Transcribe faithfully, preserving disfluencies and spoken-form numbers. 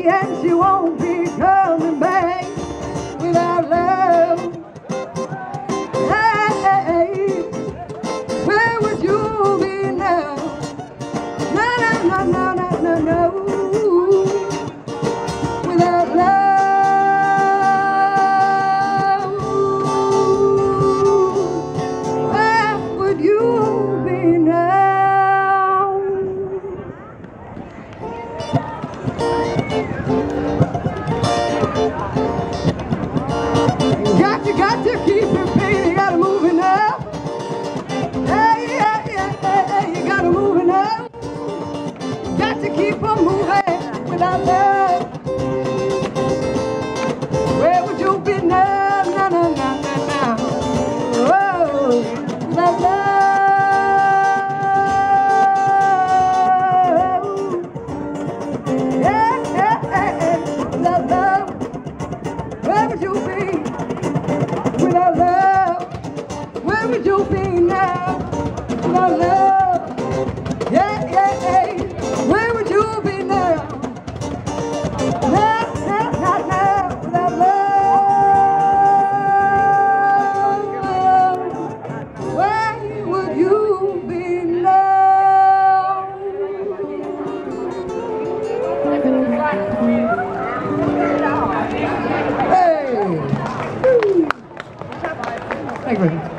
and she won't be coming back without love. Hey, where would you be now? No, no, no, no, no, no, no. Without love, where would you be now? Got to, got to keep it pain, you gotta move it now. Hey, yeah, yeah, hey, hey, you gotta move it now. Got to keep on moving without love. Where would you be now, now, now, now, now, now? Oh, without love. Yeah, yeah, yeah, yeah, without love. Where would you be without love? Where would you be now without love? Yeah, yeah, yeah. Where would you be now? Now, now, now, now, without love. Where would you be now? Hey! Thank you.